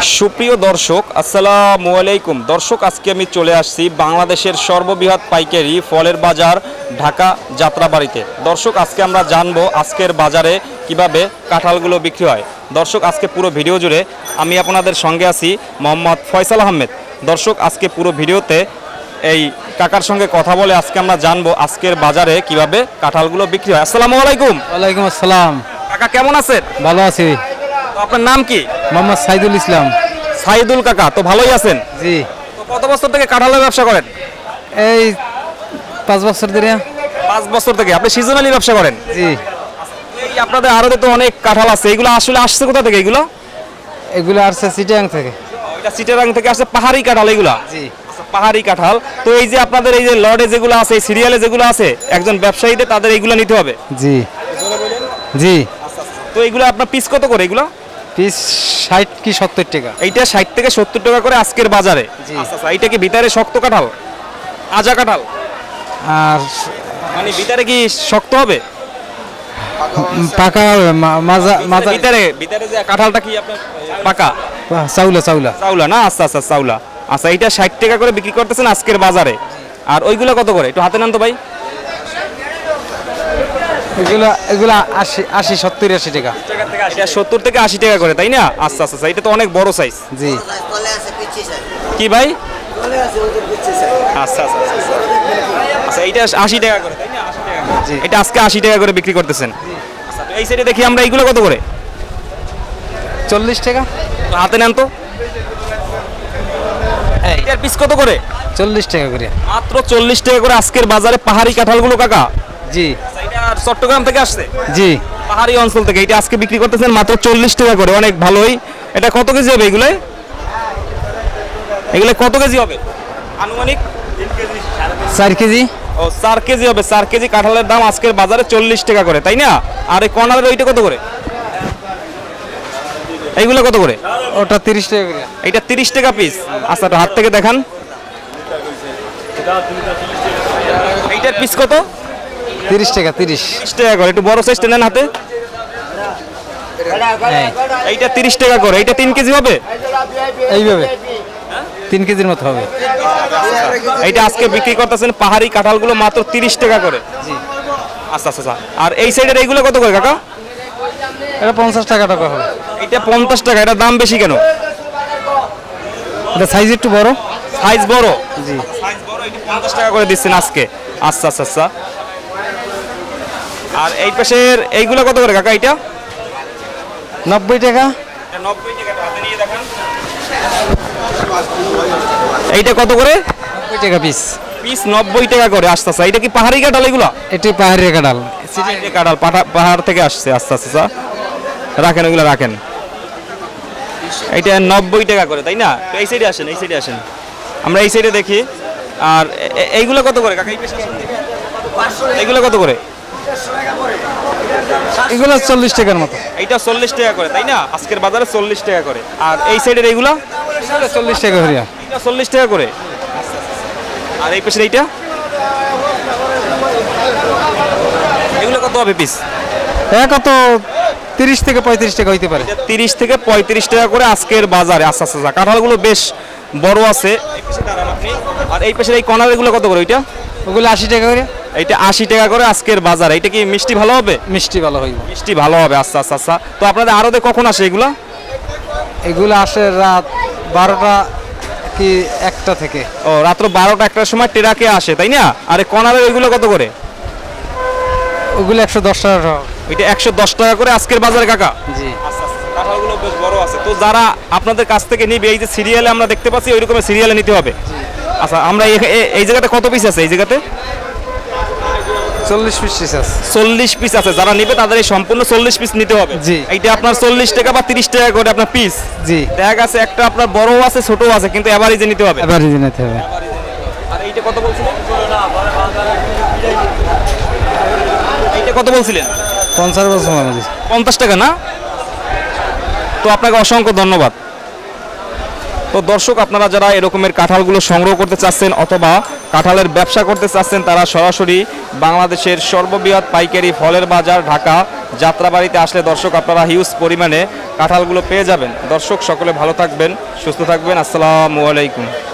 সুপ্রিয় দর্শক আসসালামু আলাইকুম। দর্শক আজকে আমি চলে আসছি বাংলাদেশের সর্ববৃহৎ পাইকারি ফলের বাজার ঢাকা যাত্রাবাড়িতে। দর্শক আজকে আমরা জানবো আজকের বাজারে কিভাবে কাঁঠালগুলো বিক্রি হয়। দর্শক আজকে পুরো ভিডিও জুড়ে আমি আপনাদের সঙ্গে আছি মোহাম্মদ ফয়সাল আহমেদ। দর্শক আজকে পুরো ভিডিওতে এই কাকার সঙ্গে কথা বলে আজকে আমরা জানবো আজকের বাজারে কিভাবে কাঁঠালগুলো বিক্রি হয়। আসসালামু আলাইকুম। ওয়ালাইকুম আসসালাম। কাকা কেমন আছেন? ভালো আছি। তো আপনার নাম কি? মোহাম্মদ সাইদুল ইসলাম। সাইদুল কাকা, তো ভালোই আছেন? জি। তো কত বছর থেকে কাঁঠালের ব্যবসা করেন? এই 5 বছর ধরে। 5 বছর থেকে। আপনি সিজনালি ব্যবসা করেন? জি। এই আপনাদের আরতে তো অনেক কাঁঠাল আছে, এগুলো আসলে আসছে কোথা থেকে? এগুলো আসছে চিটাগাং থেকে। এটা চিটাগাং থেকে আসছে, পাহাড়ি কাঁঠাল এগুলা? জি। আচ্ছা, পাহাড়ি কাঁঠাল। তো এই যে আপনাদের এই যে লটে যেগুলো আছে, সিরিয়ালে যেগুলো আছে, একজন ব্যবসায়ীদের তাদের এইগুলো নিতে হবে? জি জি। তো এইগুলো আপনার পিস কত করে? এগুলো পিস 60 কি 70 টাকা। এইটা 60 থেকে 70 টাকা করে আজকের বাজারে। জি। আচ্ছা, এইটা কি ভিতরে শক্ত কাঁঠাল, আজা কাঁঠাল? আর মানে ভিতরে কি শক্ত হবে? পাকা মাজা মাজা ভিতরে যে কাঁঠালটা কি আপনার পাকা? চাউলা চাউলা চাউলা না? আচ্ছা আচ্ছা, চাউলা। আচ্ছা, এইটা 60 টাকা করে বিক্রি করতেছেন আজকের বাজারে। আর ওইগুলো কত করে? একটু হাতে নেন তো ভাই। এগুলা 80 70 80 টাকা। এটা 70 থেকে 80 টাকা করে, তাই না? আচ্ছা আচ্ছা, এটা তো অনেক বড় সাইজ। জি। কি ভাই? আচ্ছা আচ্ছা আচ্ছা, এইটা 80 টাকা করে, তাই না? 80 টাকা। জি। এটা আজকে 80 টাকা করে বিক্রি করতেছেন। আচ্ছা, তো এই সাইডে দেখি আমরা, এইগুলো কত করে? 40 টাকা। তো হাতে নেন তো। এইটার পিস কত করে? 40 টাকা করে। মাত্র 40 টাকা করে আজকের বাজারে পাহাড়ি কাঁঠালগুলো কাকা? জি। এটা চট্টগ্রাম থেকে আসছে? জি। পাহাড়ি অঞ্চল থেকে। এটা আজকে বিক্রি করতেছেন মাত্র 40 টাকা করে, অনেক ভালোই। এটা কত কেজি হবে এগুলো? এগুলো কত কেজি হবে আনুমানিক? 4 কেজি। ও, 4 কেজি হবে। 4 কেজি কাঁঠালের দাম আজকের বাজারে 40 টাকা করে, তাই না? আর এই কর্নারের ওইটা কত করে? এইগুলো কত করে? ওটা 30 টাকা করে। এইটা 30 টাকা পিস। আচ্ছা, তো হাত থেকে দেখান। এইটার পিস কত? 30 টাকা। 30 টাকা করে। একটু বড় সাইজটা নেন হাতে। এইটা 30 টাকা করে। এইটা 3 কেজি হবে? এইভাবে 3 কেজির মতো হবে। এইটা আজকে বিক্রি করতেছেন পাহাড়ি কাঁঠালগুলো মাত্র 30 টাকা করে। জি। আচ্ছা আচ্ছা। আর এই সাইডের এইগুলো কত করে কাকা? এটা 50 টাকা টাকা হবে। এটা 50 টাকা। এটা দাম বেশি কেন? এটা সাইজ একটু বড়। সাইজ বড়? জি। সাইজ বড়, এটা 50 টাকা করে দিচ্ছেন আজকে। আচ্ছা আচ্ছা আচ্ছা। আর এই পাশের এইগুলো কত করে কাকা? এটা 90 টাকা। 90 টাকা। হাতে নিয়ে দেখান। এইটা কত করে? 90 টাকা পিস। পিস 90 টাকা করে। আচ্ছা আচ্ছা। এটা কি পাহাড়ি কাঁঠাল এগুলো? এটি পাহাড়ি কাঁঠাল। পাহাড়ি কাঁঠাল, পাহাড় থেকে আসছে। আচ্ছা আচ্ছা, রাখেন ওগুলো রাখেন। এইটা 90 টাকা করে, তাই না? তো এই সাইডে আসেন, এই সাইডে আসেন, আমরা এই সাইডে দেখি। আর এইগুলো কত করে কাকা? এইগুলো কত করে? এগুলো 40 টাকার মতো। এইটা 40 টাকা করে, তাই না? আজকের বাজারে 40 টাকা করে। আর এই সাইডের এইগুলো 40 টাকা করে। এটা 40 টাকা করে। আর এই পাশের এইটা, এগুলো কত হবে পিস? কত 30 থেকে 35 টাকা হইতে পারে। 30 থেকে 35 টাকা করে আজকের বাজারে। আচ্ছা আচ্ছা, কাঁঠালগুলো বেশ বড় আছে। আর এই পাশের এই কর্নারগুলো কত করে? ওইটা ওগুলো 80 টাকা করে। এইটা 80 টাকা করে আজকের বাজারে। এটা কি মিষ্টি ভালো হবে? মিষ্টি ভালো হইবে। মিষ্টি ভালো হবে। আচ্ছা আচ্ছা আচ্ছা। তো আপনাদের আরতে কখন আসে এগুলা? এগুলো আসে রাত 12টা কি 1টা থেকে। ও, রাত্র 12টা 1টার সময় ট্রাকে আসে, তাই না? আর এই কর্নারের ওইগুলো কত করে? ওগুলো 110 টাকা। এটা 110 টাকা করে আজকের বাজারে কাকা? জি। আচ্ছা আচ্ছা, কাঁঠালগুলো বেশ বড় আছে। তো যারা আপনাদের কাছ থেকে নিবে, এই যে সিরিয়ালে আমরা দেখতে পাচ্ছি, ওই রকমের সিরিয়ালে নিতে হবে। আচ্ছা, আমরা এই জায়গাতে কত পিস আছে? এই জায়গাতে 40 পিস আছে। 40 পিস আছে। যারা নিবে তাদের এই সম্পূর্ণ 40 পিস নিতে হবে। জি। এইটা আপনার 40 টাকা বা 30 টাকা করে আপনার পিস। জি। দেখা গেছে একটা আপনার বড়ও আছে, ছোটও আছে, কিন্তু এভারেজে নিতে হবে। এভারেজে নিতে হবে। আর এইটা কত বলছিলেন? এইটা কত বলছিলেন? 50 বছর আমাদের। 50 টাকা না? তো আপনাকে অসংখ্য ধন্যবাদ। তো দর্শক, আপনারা যারা এরকমের কাঁঠালগুলো সংগ্রহ করতে চাচ্ছেন অথবা কাঁঠালের ব্যবসা করতে চাচ্ছেন, তারা সরাসরি বাংলাদেশের সর্ববৃহৎ পাইকারি ফলের বাজার ঢাকা যাত্রাবাড়িতে আসলে দর্শক আপনারা হিউজ পরিমাণে কাঁঠালগুলো পেয়ে যাবেন। দর্শক সকলে ভালো থাকবেন, সুস্থ থাকবেন। আসসালামু আলাইকুম।